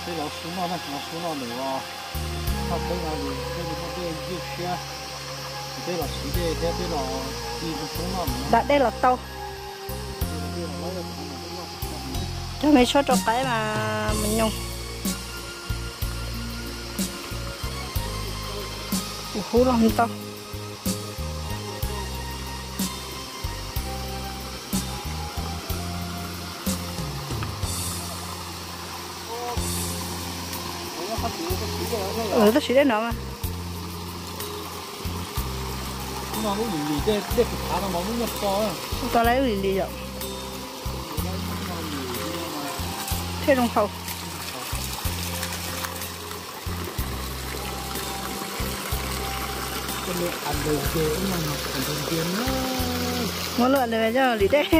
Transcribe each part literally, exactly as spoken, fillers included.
这老鼠闹呢，老鼠闹牛啊，他背那里，这里那边有些，这老鼠的，这边老地不松闹牛。 Đã đây là tàu. Cho mấy số trọc cái mà mình nhung. Hú lòng tàu. Ừ, nó chỉ đến đó mà. nó nó lì lì để để cái thả nó nó nhập to. Tao lấy lì lì rồi. Thế đồng khẩu. Cái này ăn đầu tiên mà ăn đầu tiên nữa. Muốn lượn này cho lì đấy.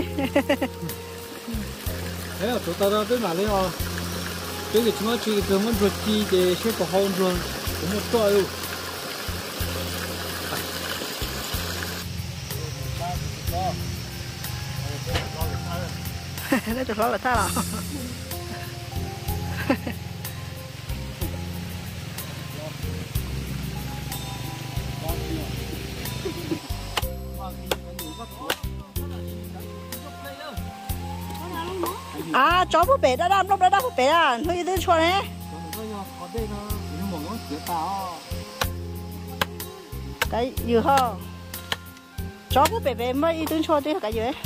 Đấy là chúng ta đã tới mà lên rồi. Cái cái chúng ta chỉ cần muốn ruột chi để sẽ có hôn rồi, cũng một to luôn. Nó chụp là tha là. À, chó búp bể đã đâm lúc đã đâm búp bể à, thôi đi chua này. Cái gì hả? Chó búp bể bể mới đi chua đi cái gì đấy?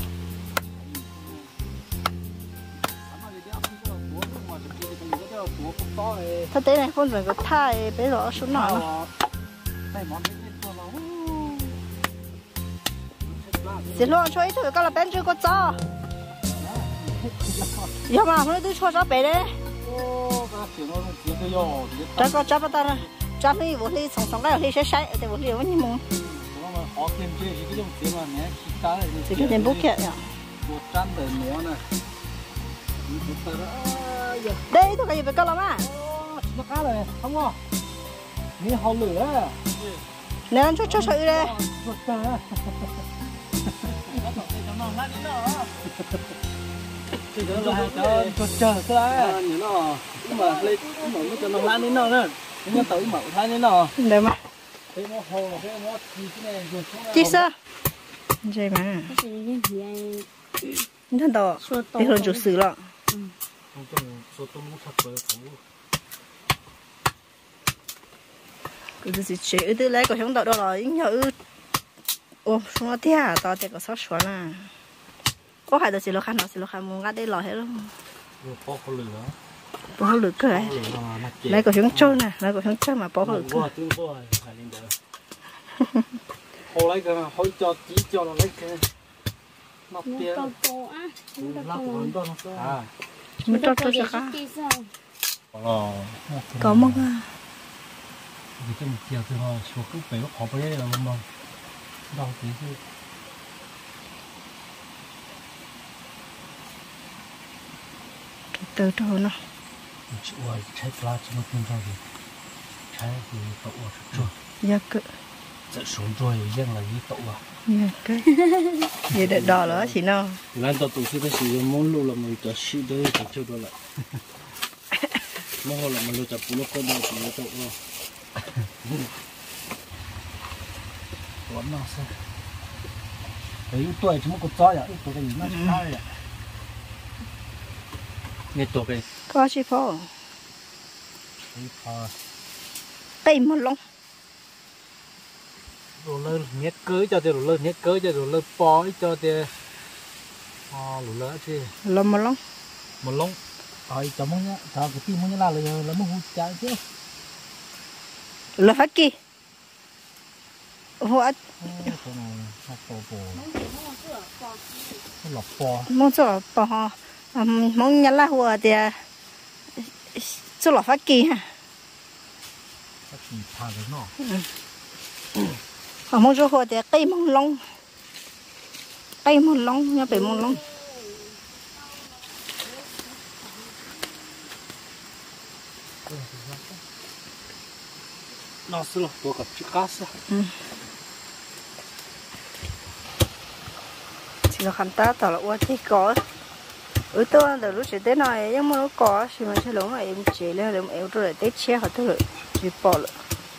Thật tế này con phải có thai bé rõ xuống nào. Xin lỗi cho ít thôi, con là bên chưa có cho. Giờ mà hôm nay tôi cho cho bé đấy. Cho con cho bắt ta, cho đi vô đi sống sống cái đi sẽ sai, để vô đi vẫn như mông. Chỉ cái tiền bút kia nhỉ. Đây tôi cái gì phải con làm à? Nó cá này, không ngon. Nghe hầu lửa. Nè anh cho cho sợi đây. Chứ đỡ là cho cho chờ cái này nó nhưng mà lên nhưng mà mới cho nó lan đến nó nữa. Nó tự mở lan đến nó. Đây mà. Thế nó hồ thế nó chi cái này rồi xuống. Chi sao? Vậy mà. Thân to. Đi hơn chút xíu lọ. Không có số tôm nó thật rồi không. Cứ chỉ chế từ lấy cái chúng tao đó là những nhớ. Ô, chúng nó thế à, tao thì có sót xuống à. Có hai đứa xí lo khăn nó xí lo khăn muốn ngắt đây lò hết luôn. Bỏ khó lửa. Bỏ khó lửa cơ ấy. Lấy cái chúng trâu nè, lấy cái chúng trâu mà bỏ khó lửa cơ. Hồ lấy cái hỏi cho chỉ cho nó lấy cái. Nắp tiền. Lắp của nó nó. À. Mới cho cho cho cá. Ờ. Có mông à. Vì cái một chiều từ họ xuống cứ phải họ phải là mông mông. Đâu tí chứ. Từ từ nó. Chị ơi, trái lá chỉ một viên thôi thì trái thì tậu ở rồi. Dạ cứ. Dạ xuống rồi riêng là gì tậu à? Dạ cứ. Vậy để đỏ nữa chị nào. Lan tàu tụ khi ta sử dụng món lụa là mình cho xí đấy cho chưa đó lại. Món hồ là mình lụa chặt nó có bao thì nó tậu rồi. Quán nào sao? Đấy tuổi chúng có cho vậy, tuổi cái gì nó sai vậy? Nghe tuổi cái. Có chi phô. Chi phô. Cây một lông. Đồ lơ nhét cưới cho thì đồ lơ nhét cưới cho đồ lơ bó cho thì à đồ lơ chứ. Lông một lông. Một lông. Rồi cho muốn nhá, cho cái tim muốn nhá là là muốn hút trái chứ. Là phát kỳ. Hoa. Cái này nó to bò. Nó lọc bò. Muốn cho bò ha. Muốn nhá là hoa thì cho là phát kỳ ha. Phát kỳ thà đấy nó. Còn muốn cho hoa thì cây mông lông. Cây mông lông, nhá phải mông lông. Nó sẽ là tôi gặp chiếc cá sao? Chỉ là khăn tá tao là uống thì có. ở tôi từ lúc trước tới này nhưng mà nó có thì mình sẽ lúng mà em chế lên rồi em tôi lại tết che họ tôi chỉ bỏ rồi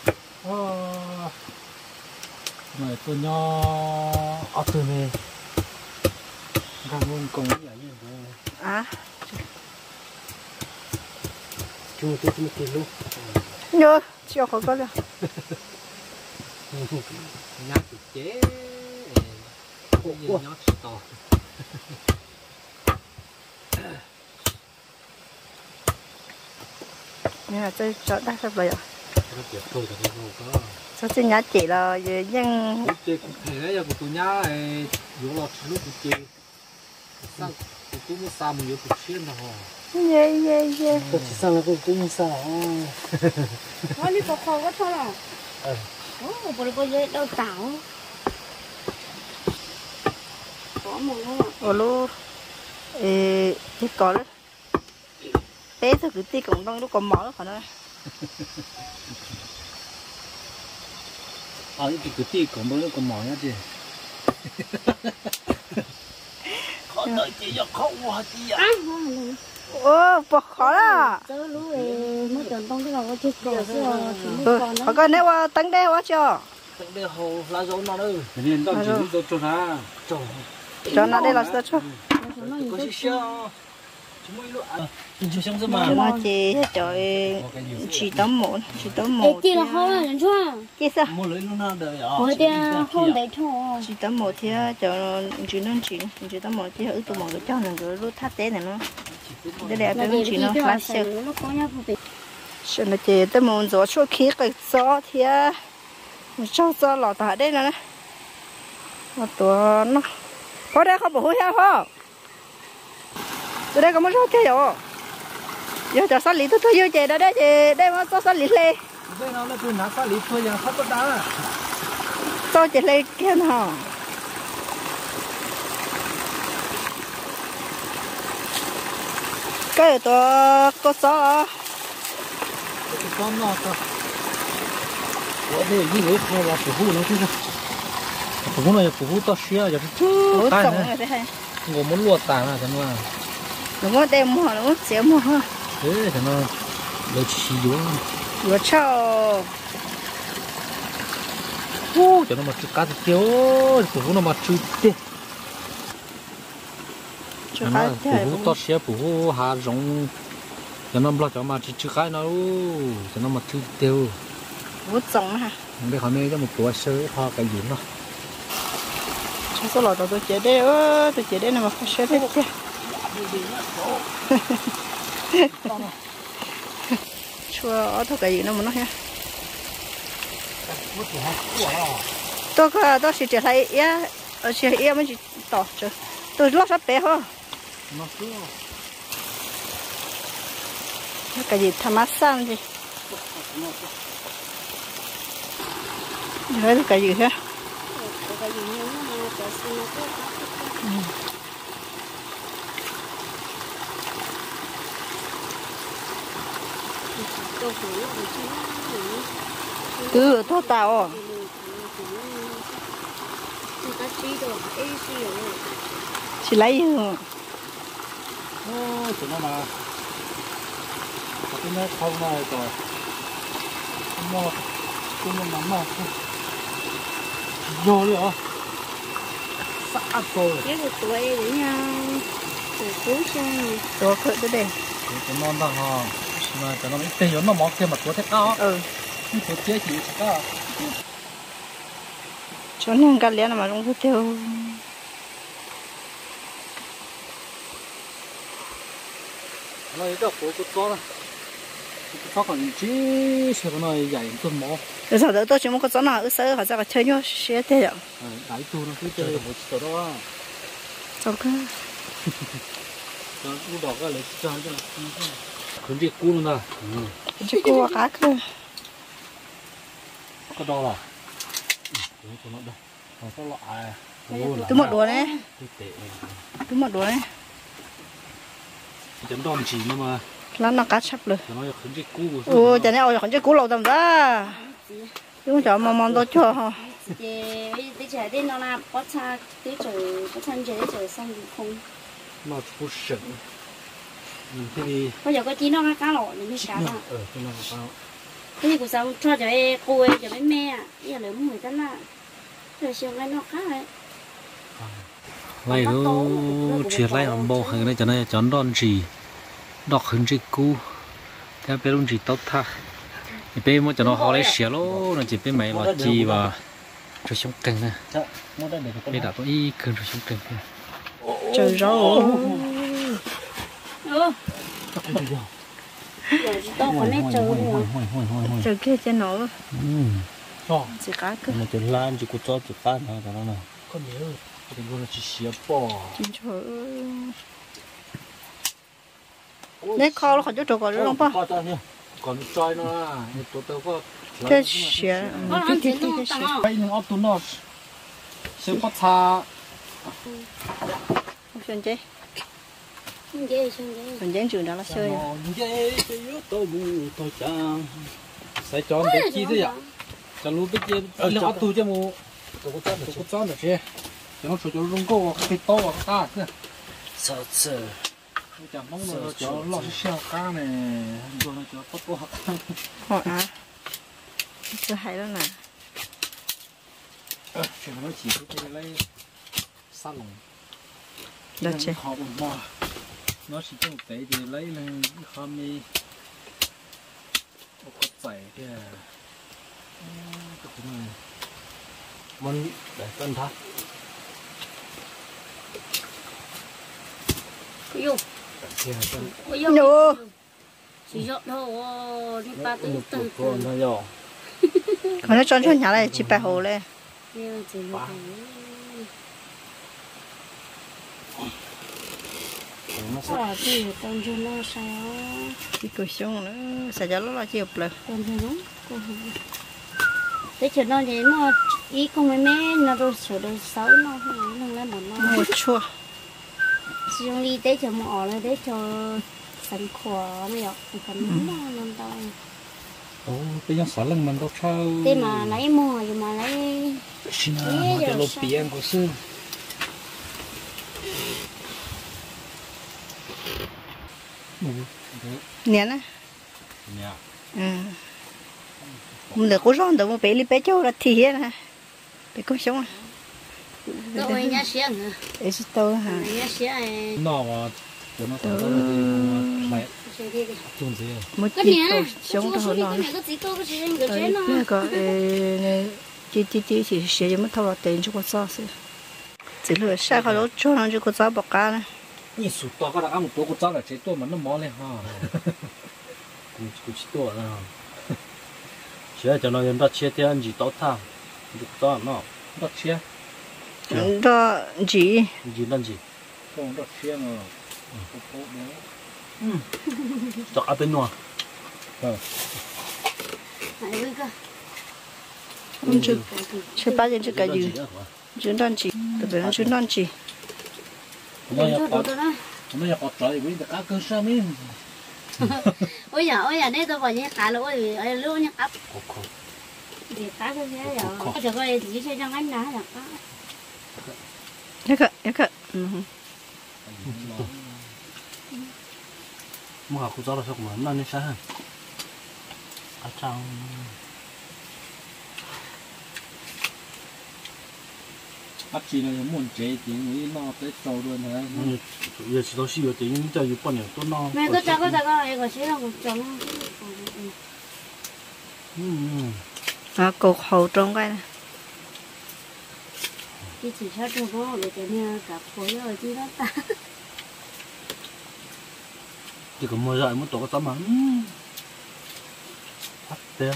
mà tôi nhỏ ở từ này càng muốn cùng với vậy à chưa tôi chưa tiền luôn nhớ chưa có có rồi nhát thì chế nhát to nè là tôi chọn đắt sắp rồi sao xin nhá chị là dân chị thế giờ của tôi nhá dùng lọt lúc của chị sang của tôi mới sao mình có chuyện nào yeah yeah yeah tôi chỉ sang là của tôi mới sao nó đi có khó quá thôi à ồ bữa có dễ đâu tảo có một luôn ở lúc ê thì có đấy té thôi cứ tí cũng đông lúc còn mỏ khỏi nữa à cái cái tí còn mới còn mỏ nhá chị khó đợi chị giờ khó quá chị à ô bỏ khó là tớ lú về mất tiền tông cái nào có chết rồi ừ có nếu mà tăng đeo quá chưa tăng đeo hồ lá dấu nó đâu nên tao chỉ dấu cho nó cho cho nó đây là sao cho có gì sao chúng mới luôn chúng chưa xong mà nó chỉ cho chỉ tấm một chỉ tấm một chị là không là nhận chưa chị sao mua lấy luôn nó đời à hồi kia không để cho chỉ tấm một thì cho chỉ nên chỉ chỉ tấm một thì ở tụi mọi người cho nên cái lúc thắt té này nó để đẹp cái chỉ nó phát siêu nó có nhau không bị cho nên chị tấm một rồi cho khí cái gió thì cho gió lọt tại đây nè nó tụi nó có đây không bỏ hôi không tôi đây có một số cái rồi giờ cho sát lý tôi thôi giờ chị đó đấy chị đây mà cho sát lý lên đây nó là tôi nát sát lý thôi giờ sắp bắt đá cho chị lên kia nào cái tôi có sao con nó to có thể gì nữa hay là phụ nó chứ phụ này phụ to xía giờ ủa cái tổng này này thế ngồi muốn luộc tàn à chẳng là đúng không đem mua đúng không xé mua ha thế thì nó lấy chỉ vô vừa cho ô cho nó mà chữ cá thì tiêu phụ nó mà chữ tê cho nó cái phụ to xía phụ hà rong cho nó lo cho mà chữ chữ cái nó cho nó mà chữ tiêu vừa tổng ha để họ mới cho một tuổi sơ họ cái gì nó cho số lọ tôi chế đây ơ tôi chế đây là mà phải xé thế chứ chua ở thôi cái gì nó mà nó ha tôi có tôi chỉ chế thấy ya ở chế ya mới chỉ tỏ chứ tôi lót sắp bé ho nó cứ cái gì tham mát sang gì nhớ cái gì ha cái gì nhiều mà cái gì nó cứ thô tàu chỉ lấy ô tụi nó mà cái nó không này rồi mà cũng mà mà rồi đi hả sắp rồi cái một tuổi để nhau từ cuối sang tôi khởi tới đây tụi non thằng hò mà tụi nó biết tiền nó mọc thêm mặt của thế cao ừ cái chế chỉ có cho nên cái liền mà không có tiêu nó cái phố của to đó nó còn chỉ sẽ có nói dạy tuần mỏ rồi sau đó tôi chỉ muốn có chỗ nào ở sở họ sẽ có chơi nhau xe thế rồi đại tu nó cứ chơi một chỗ đó xong cái nó cũng đọc cái lấy cho cho không biết cú luôn à chứ cô cá cơ có đo là tụi nó đâu nó có loại tôi một đùa đấy tôi một đùa đấy chấm đòn chỉ nữa mà là nó cá chắp rồi nó không biết cú ồ chả này không biết cú lâu tầm ra chúng cho mà mong tôi cho ha chị bây giờ đi nó là bắt cha tới trời bắt cha chơi tới trời sang không nó chú sừng thế thì bây giờ có chỉ nó cái cá lọ này mới cá đó ờ cái nó sao thế thì cuộc sống cho cho em cô ấy cho mấy mẹ giờ lớn mười tấn là rồi chiều cái nó cá ấy lại nó chia lại làm bộ cái này cho nên chọn đòn gì đọc hình gì cũ theo bé luôn chỉ tốt tha bé mới cho nó họ lấy xẻ lố nó chỉ bé mày là chi và rồi sống căng nè bé đã có ý cơn rồi sống căng trời rau ừ to còn nét trời trời kia cho nó to chỉ cá cơ mà chuyện lan chỉ có cho chỉ cá nào đó nè có nhớ thì con chỉ xẻ bò trời nét kho nó khỏi chỗ chỗ còn nó không bao còn trói nó là tụi tôi có cái xẻ cái cái cái cái xẻ cái những ốc tụi nó sẽ có xa không xem chứ không dễ không dễ mình dán trường đó là chơi dễ tôi mua tôi chẳng sẽ chọn để chi thế ạ cho lúc bây giờ lên ốc tụi cho mua tôi có chọn tôi có chọn được chứ cho nó cho cho rung cô cái to và cá nữa sợ sợ chẳng mong là cho lo xeo cá này rồi cho tốt quá họ à cứ hay đó nè chuyện nó chỉ cái lấy salon được chứ họ bùn bò nó chỉ trong tế thì lấy lên không đi có chảy kìa cái này mình để cân thắt vô vô chỉ dọn thôi đi ba tư tư con nó nhỏ còn nó tròn tròn nhà này chỉ bài hồ lên sao là thì con cho nó sao cái cổ xương nữa sao cho nó là chịu được con cho nó thế cho nó vậy mà ý không mấy mẹ nó rồi sửa rồi xấu nó nó lấy một nó một chua dùng đi để cho mỏ là để cho sẵn khỏe mới được phần nó non to ồ bây giờ xả lưng mình đâu sao thế mà lấy mua rồi mà lấy xin à cái lô biển của sư nè nè nhà ừ mình được có rong được một bé đi bé châu là thì hết nè bé có sống à tôi nhá xé nữa để cho tôi hả nhá xé nó mà cho nó tạo ra lại chung gì một cái chị này sống cho họ nói cái gì tôi cái gì cái gì nó cái có chị chị chị chỉ写什么头了等就给烧死只是晒好了桌上就给找不干了你数多个了，俺们多个找了，这多嘛那毛嘞哈，估估计多了哈。现在叫那人到切点你到他，你就找那，到切， đó chị 你那几，放到切嘛，嗯，找阿边喏，嗯， không chứ chứ ba giờ chứ cái gì chứ non chị từ từ nó chứ non chị nó nhà có nó nhà có trời với cả cơ sở mình ôi giờ ôi giờ đây tôi còn nhớ cá lỗ rồi ôi lỗ nhớ ấp thì cá cái gì rồi giờ coi thì chơi trong anh đá được đó nhớ cả nhớ cả mà họ cũng cho là sao mà nó nên sao ở trong bác sĩ này muốn chế tiếng nghĩ nó tới trâu luôn hả? Giờ chỉ có xíu tiếng cho yêu bao nhiêu tốt nó. mẹ cứ cho cái cái cái cái xíu nó cũng cho nó. à cột hậu trong cái này Chỉ chỉ cho tôi có để cái này cả khối rồi chứ đó ta. Chỉ có mưa dại muốn tổ cái tấm mà. Bắt tiếng.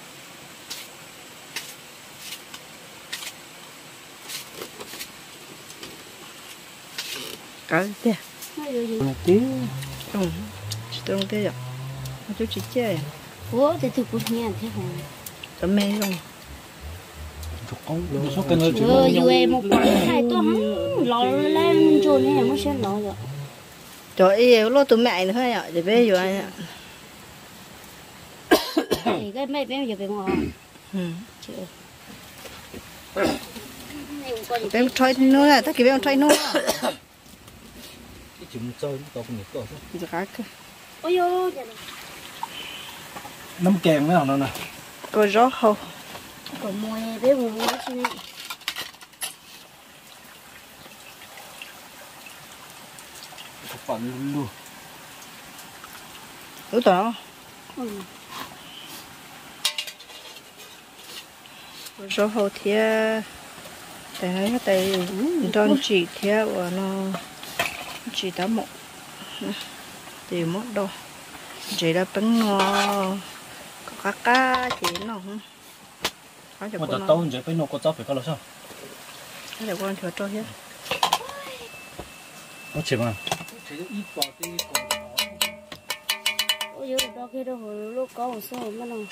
cái kia Một tí. ừ chỉ trong cái rồi nó chú chỉ chơi Ủa thì tôi cũng nghe thế hả? tấm mê không Chụp ống. Số cái nơi chỉ Ừ, dù em một quả hai tôi hắn lò lên trồn này mới xem lò rồi. trời ơi lo tụi mẹ nữa ạ để bé rồi anh ạ Thì cái mấy bé giờ về ngồi. ừ Chịu. bé trai nó là ta kêu bé trai nó chim chơi tao cũng nhớ cỡ giờ cá cơ ôi yo nấm kèn mấy nào nè có gió không có mùi bé mùi nó chứ này phần luôn đúng tao có gió hậu thì tại nó tại đơn chỉ theo và nó chỉ đã một thì mất đâu chỉ là bánh ngò có cá cá chỉ nó không có mà tao tao giờ phải nấu có cháo phải có là sao cái này quan trọng cho hết nó chỉ mà chỉ ít bỏ tí còn ôi yo đó kia đó hồi lúc có một số mà nó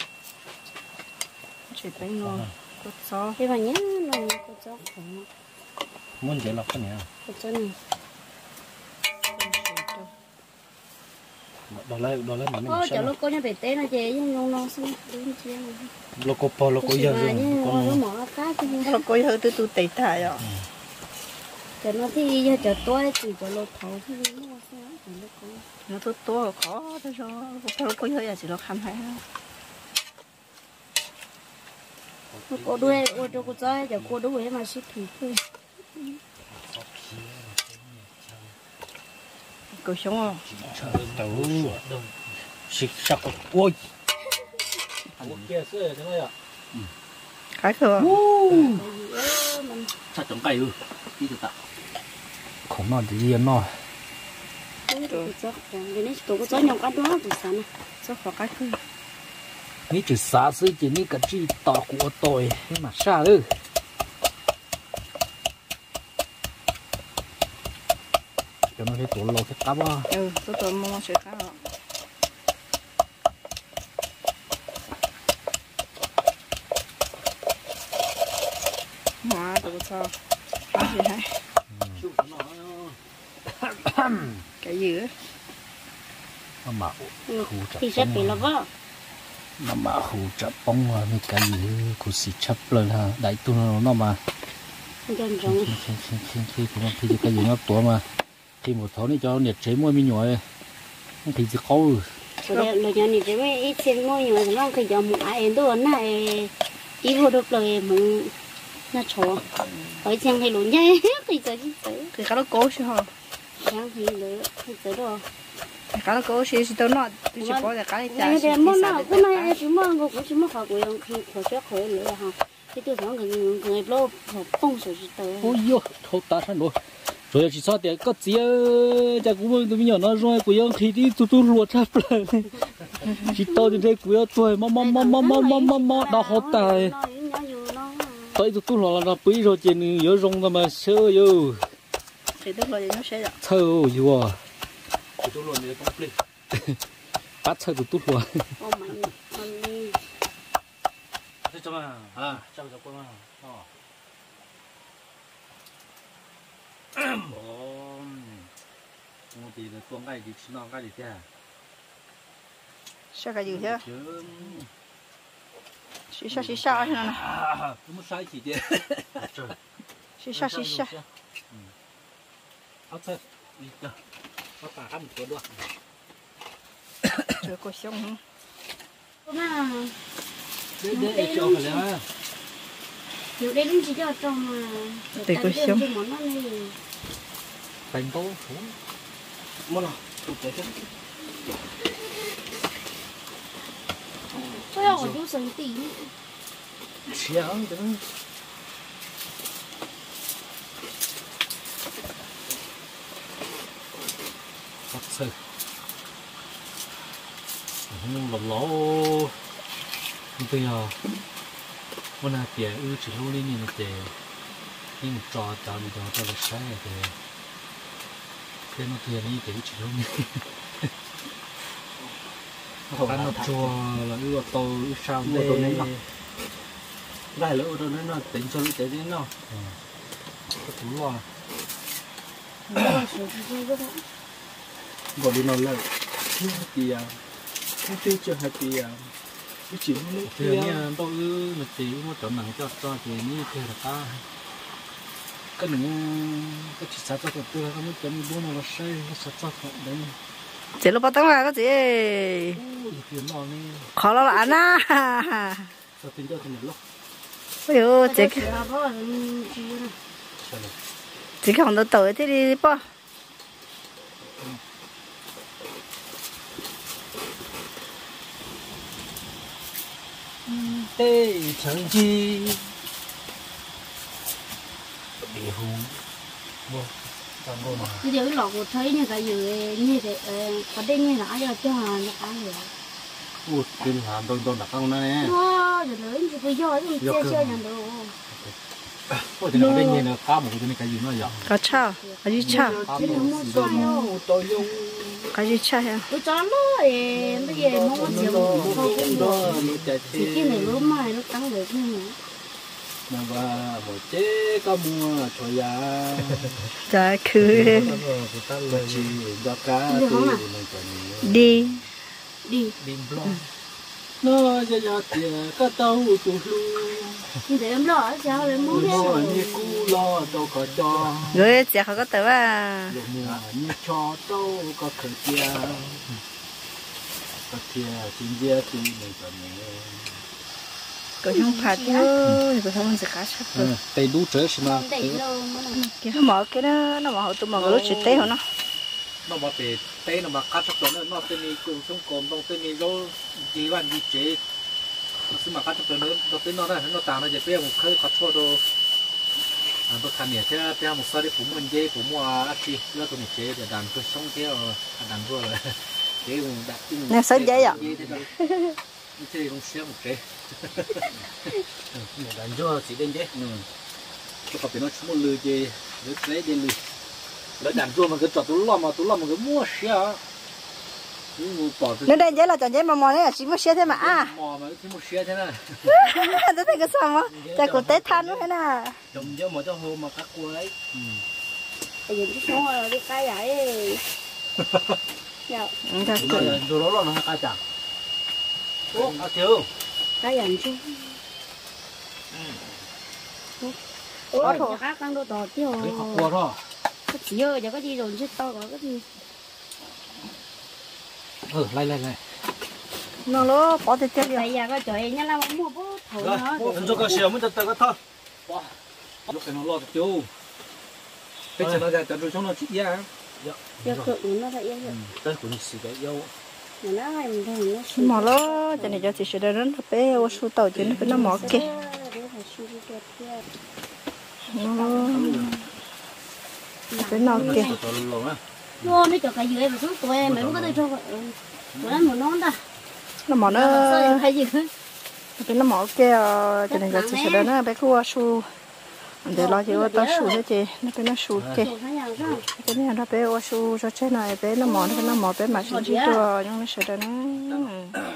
chỉ bánh ngò có gió thế mà nhá nó có chó không muốn dễ lọc cái này có chó này đó là đó là mình có chó lúc có nhà bể té nó chè nhưng nó nó xong đến chia loco po loco giờ rồi con nó mỏ cá chứ nó có hơi từ từ tẩy thải rồi chó nó thì giờ chó toa thì chó lột thầu thì nó sao nó có nó tốt to khó thế cho nó có hơi là chỉ nó khăm hay cô đuôi ô cho cô chơi chó cô đuôi mà ship thử thôi cô sống không tàu xịt sặc ôi kia sữa thế này à cái thừa sao trồng cây ư đi được tạ không nói gì nó tụi cô chơi nhau cá đó thì sao nè rất khó cái thừa ní chỉ xả sữa chỉ ní cái chi tỏ của tôi nhưng mà xa ư cho nó thấy tổ lô cái cá ba ừ tôi tôi mua sữa cá rồi mà tôi sao cái gì hả cái gì á nó mà thì sẽ bị là vợ nó mà hù chập bông mà mấy cái gì cũng xịt chập lên ha đại tu nó nó mà dần dần khi khi khi khi cũng khi cái gì nó tuổi mà khi một tháng này cho nhiệt chế mua mi nhồi thì chỉ có rồi rồi nhà này chỉ mới ít xem mua nhiều thì nó khi giờ một ai đó này ít vô được rồi một nó chó ở trên hay luôn nhé thì giờ chỉ tới thì cái đó cố chứ hả sáng thì lấy thì tới rồi cái đó cố xí xí tao nói tôi chỉ có là cái cái này để mua nào cái này chỉ mua cái cũng chỉ mua khỏi của ông khi khỏi chắc khỏi nữa ha cái tôi nói người người lo bông sủi tới ôi yo thâu ta thân rồi rồi chỉ sao để có gì cho cũng mới tôi nhỏ nó rồi của ông thì đi tụt tụt ruột chắp lên chỉ to thì đây của tôi mò mò mò mò mò mò mò mò đau hốt tài tới tụt tụt là nó bí rồi trên nhớ rong mà sơ yo thì tức là nó sẽ thơ yo tụt tụt rồi này complete bắt thơ tụt tụt rồi thế cho mà à chào chào con mà một tí là tuồng cái gì xin nó cái gì thế sao cái gì thế xí xa xí xa thế này không sai chỉ thế xí xa xí xa áo thơ đi đâu có cả một cuốn luôn rồi có xong không mà để để cho cái này nhiều đây cũng chỉ cho trong mà để có xong bánh tô xuống mua nào tụt cái chứ tôi ở chỗ sân tí chéo chứ thật sự không lỗ lỗ bây giờวันนั้นเดี๋ยวอือจะรู้เลยนี่นะเดี๋ยวนี่มันจอจอดีจอจอเลยใช่เดี๋ยวเพื่อนเราเดี๋ยวนี้เดี๋ยวจะรู้นี่การเราจอแล้วอือโตอือชาวได้ได้แล้วตัวนั้นน่ะติ่งชนเดี๋ยวนี้เนาะก็ถูรอบอกดีนอนเลยที่เดียวที่เจอแฮปปี้อ่ะcái chuyện thì nha tôi mà chỉ một chỗ nặng cho cho thì như thế là ta cái này cái chỉ sao cho tôi tôi không biết chấm bún nó say nó sạch sạch đấy chị lúc bắt đầu là cái gì khó lo là na sao tính cho thì một lúc ôi dồi chị chị không được tuổi thế đi po tê chẳng chi bị hùng vô tao vô mà bây giờ cái lọ của thấy như cái gì như thế có đây như là cho cho nó ăn được ui kinh hàm đông đông đặc không nè wow rồi lớn thì bây giờ thì chơi chơi nhận được ôi thì nó đây như là cá một cái cái gì nó vậy có chao có gì chao có gì chao hả tôi cho nó bây giờ nó có chiều không thì cái này lúc mai nó tăng được như mà và một chế có mua cho ya trời cứ chỉ do cá đi đi đi nó giờ giờ tiền có tàu tụ lu thì để em lo sao để mua mua như cú lo đâu có cho rồi chị họ có tới à mua như cho đâu có khởi kia có kia chính gia tu mình còn có không phải chứ có không sẽ cá sắp rồi tay đu trở xem nào cái nó mở cái nó nó mở tụi mở lúc chỉ té hả nó nó bảo về tay nó mà cá sắp rồi nó tên này cùng sống cùng trong tên này đâu gì bạn gì chế nó xin mà cá sắp rồi nó nó tên nó này nó tàng nó chỉ biết một khơi khó chua đâu à tôi khăn nhẹ chứ bây một sao đi cũng mình dễ cũng mua ác chi nó tôi một chế để đàn tôi sống thế rồi đàn vừa rồi chế cũng đặt nè sấy dễ ạ như thế cũng xé một chế đàn vừa chỉ đến thế tôi có phải nó chúng một lư chế lấy lấy đến lư lấy đàn vừa mà cứ chọn tôi làm mà tôi làm mà cứ mua xé nếu đây dễ là chọn dễ mà mò này là chỉ mua xe thế mà à mò mà chỉ mua xe thế này tôi thấy cái sao mà chả có tết than nữa thế nào trồng cho một cho hồ mà các cô ấy bây giờ cái số rồi đi cái vậy dạ rồi đó là nó ai chẳng ô à thiếu cái dành chứ có thổ khác đang đồ tọt chứ cái học qua thôi cái chỉ ơi giờ có gì rồi chứ to có cái gì ừ lại lại lại nó lố bỏ thì chết rồi bây giờ có trời nhá là mua bố thổ nó mình cho cái xíu mới tập tập cái thôi lúc này nó lo được chú bây giờ nó ra tập trung nó chỉ ra giờ cực nó phải yên rồi tới cũng xí cái dâu nó hay mình thôi nó mỏ lố cho nên cho chị sẽ đến nó bé ô su tàu chứ nó phải nó mỏ kì nó phải nó kì luôn nó cho cái dưới và xuống tụi em mấy có tới cho tụi em một nón ta nó mỏ nó hay gì hết cái nó mỏ kia cho nên cho chị sẽ đến nó bé khu su để lo chịu tao su thế chị nó phải nó su kì cái này nó bé ô su cho trái này bé nó mỏ nó nó mỏ bé mà chị chỉ cho nhưng nó sẽ đến nó